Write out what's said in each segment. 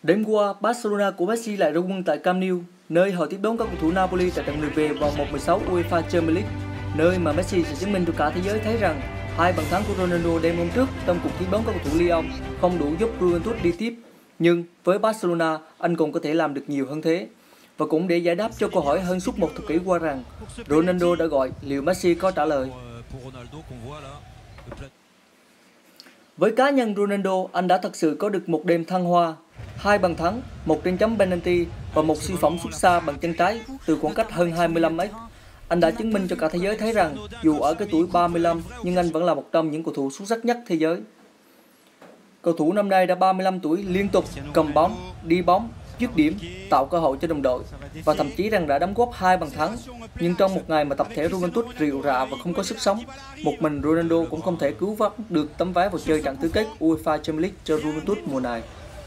Đêm qua, Barcelona của Messi lại ra quân tại Camp Nou, nơi họ tiếp đón các cầu thủ Napoli tại trận lượt về vòng 1/16 UEFA Champions League, nơi mà Messi sẽ chứng minh cho cả thế giới thấy rằng hai bàn thắng của Ronaldo đêm hôm trước trong cuộc tiếp đón các cầu thủ Lyon không đủ giúp Juventus đi tiếp. Nhưng với Barcelona, anh còn có thể làm được nhiều hơn thế. Và cũng để giải đáp cho câu hỏi hơn suốt một thập kỷ qua rằng Ronaldo đã gọi, liệu Messi có trả lời? Với cá nhân Ronaldo, anh đã thật sự có được một đêm thăng hoa. 2 bàn thắng, 1 trên chấm penalty và một siêu phẩm xuất xa bằng chân trái từ khoảng cách hơn 25m. Anh đã chứng minh cho cả thế giới thấy rằng dù ở cái tuổi 35 nhưng anh vẫn là một trong những cầu thủ xuất sắc nhất thế giới. Cầu thủ năm nay đã 35 tuổi liên tục cầm bóng, đi bóng, dứt điểm, tạo cơ hội cho đồng đội và thậm chí rằng đã đóng góp 2 bàn thắng. Nhưng trong một ngày mà tập thể Juventus rệu rạ và không có sức sống, một mình Ronaldo cũng không thể cứu vãn được tấm vé vào chơi trận tứ kết UEFA Champions League cho Juventus mùa này.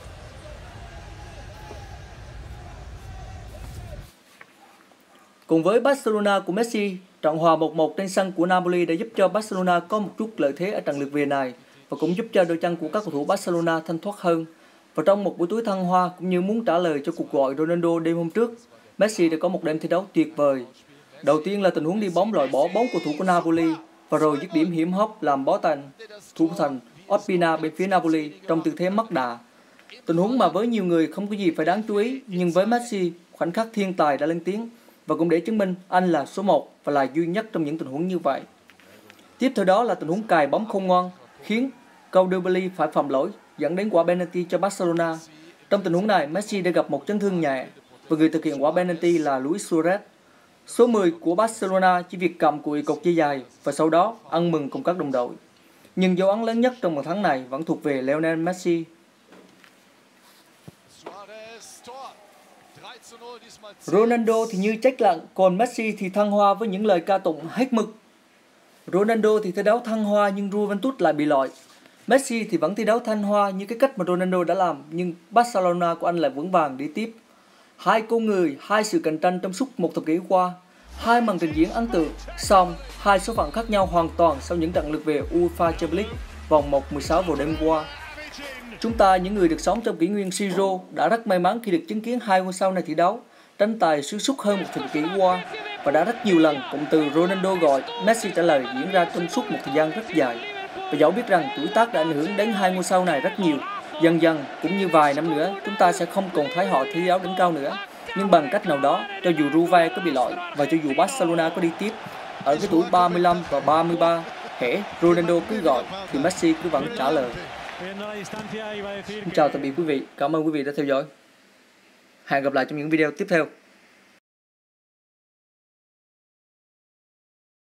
Cùng với Barcelona của Messi, trận hòa 1-1 trên sân của Napoli đã giúp cho Barcelona có một chút lợi thế ở trận lượt về này và cũng giúp cho đôi chân của các cầu thủ Barcelona thanh thoát hơn. Và trong một buổi tối thăng hoa cũng như muốn trả lời cho cuộc gọi Ronaldo đêm hôm trước, Messi đã có một đêm thi đấu tuyệt vời. Đầu tiên là tình huống đi bóng loại bỏ 4 cầu thủ của Napoli và rồi dứt điểm hiểm hóc làm bó tay thủ thành Ospina bên phía Napoli trong tư thế mất đà. Tình huống mà với nhiều người không có gì phải đáng chú ý, nhưng với Messi, khoảnh khắc thiên tài đã lên tiếng và cũng để chứng minh anh là số 1 và là duy nhất trong những tình huống như vậy. Tiếp theo đó là tình huống cài bóng không ngoan khiến Koulibaly phải phạm lỗi dẫn đến quả penalty cho Barcelona. Trong tình huống này, Messi đã gặp một chấn thương nhẹ và người thực hiện quả penalty là Luis Suarez. Số 10 của Barcelona chỉ việc cầm cùi cột dây dài và sau đó ăn mừng cùng các đồng đội. Nhưng dấu ấn lớn nhất trong bàn thắng này vẫn thuộc về Lionel Messi. Ronaldo thì như chết lặng, còn Messi thì thăng hoa với những lời ca tụng hết mực. Ronaldo thì thi đấu thăng hoa nhưng Juventus lại bị loại. Messi thì vẫn thi đấu thăng hoa như cái cách mà Ronaldo đã làm, nhưng Barcelona của anh lại vững vàng đi tiếp. Hai con người, hai sự cạnh tranh trong suốt một thập kỷ qua, hai màn trình diễn ấn tượng, song hai số phận khác nhau hoàn toàn sau những trận lượt về UEFA Champions League vòng 1/16 vào đêm qua. Chúng ta, những người được sống trong kỷ nguyên Siro, đã rất may mắn khi được chứng kiến hai ngôi sao này thi đấu, tranh tài xuyên suốt hơn một thập kỷ qua và đã rất nhiều lần cụm từ Ronaldo gọi, Messi trả lời diễn ra trong suốt một thời gian rất dài. Và dẫu biết rằng tuổi tác đã ảnh hưởng đến hai ngôi sao này rất nhiều, dần dần cũng như vài năm nữa chúng ta sẽ không còn thấy họ thi đấu đỉnh cao nữa. Nhưng bằng cách nào đó, cho dù Juve có bị loại và cho dù Barcelona có đi tiếp, ở cái tuổi 35 và 33, hễ Ronaldo cứ gọi thì Messi cứ vẫn trả lời. Xin chào tạm biệt quý vị, cảm ơn quý vị đã theo dõi. Hẹn gặp lại trong những video tiếp theo.